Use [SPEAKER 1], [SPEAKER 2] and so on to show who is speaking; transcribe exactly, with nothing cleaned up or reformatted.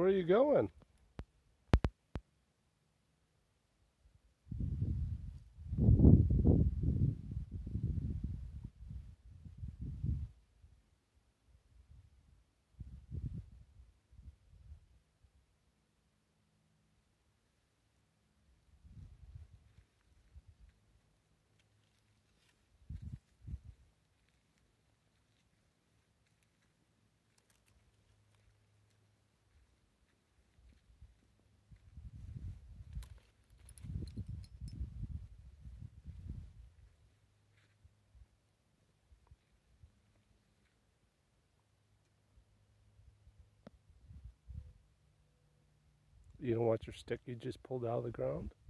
[SPEAKER 1] Where are you going? You don't want your stick you just pulled out of the ground?